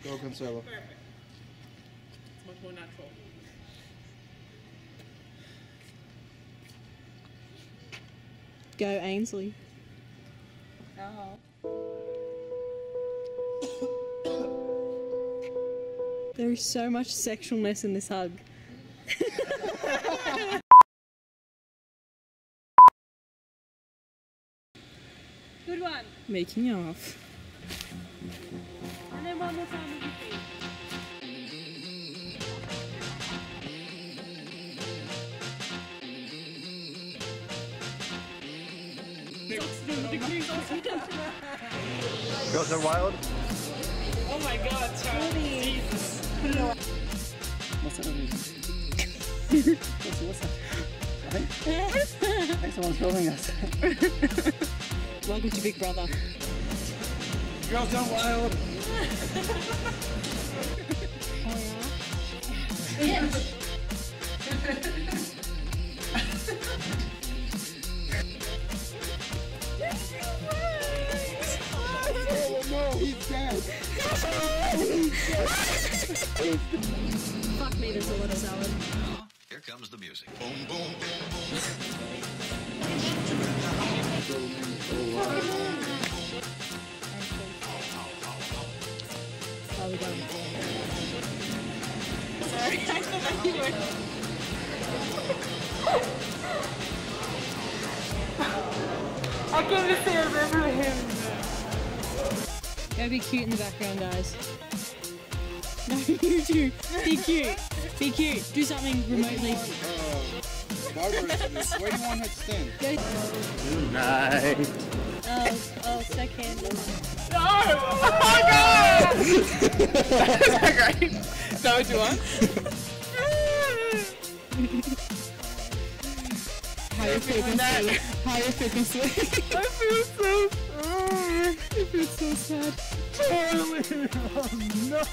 Go Cancelo. Perfect. It's much more natural. Go Ainsley. Oh. There is so much sexualness in this hug. Good one. Making off. And then one more time with your feet. Girls are wild. Oh my god, Charlie. Jesus. What's that? What's that? I think someone's filming us. Welcome to Big Brother. Girls are wild. Yeah. No, he's dead. Fuck me, there's a lot of salad. Here comes the music. How are we going? Sorry, I thought you were. I can't even say I remember him. Go be cute in the background, guys. No, you two. Be cute. Be cute. Do something remotely. Barbara, where do you want her to stand? Go. Night. Oh, second. No! Oh my god! That's not great. Is that what you want? Higher frequency. Higher frequency. I feel so sad. I feel so sad. Charlie! Oh no!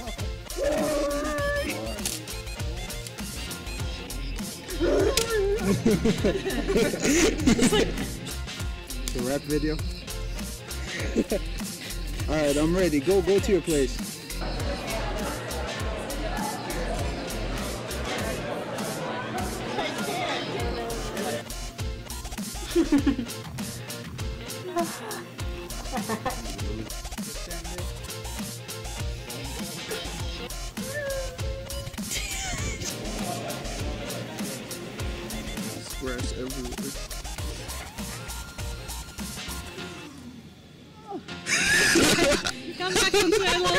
It's a rap video. Alright, I'm ready. Go to your place. Squares everywhere. Come back from Pueblo.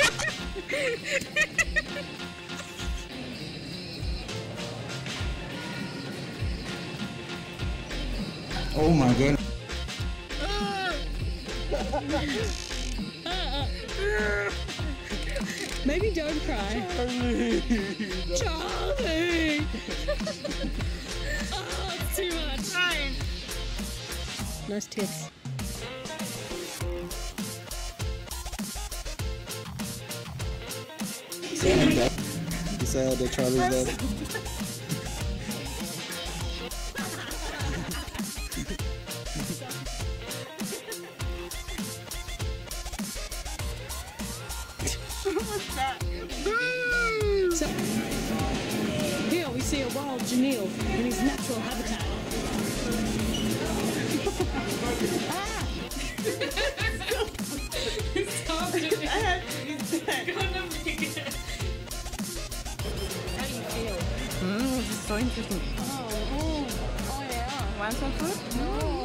Oh my god. Maybe don't cry. Charlie! Oh, it's too much. Nice tits. You said that Charlie's dead. So, here we see a wild Janille in his natural habitat. Stop it. He's gonna make it. How do you feel? This is so interesting. Oh yeah. Want some food? No.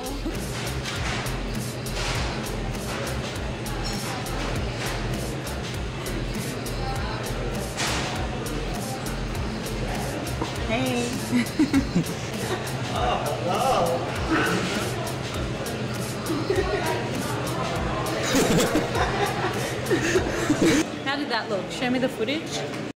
Hey. How did that look? Show me the footage.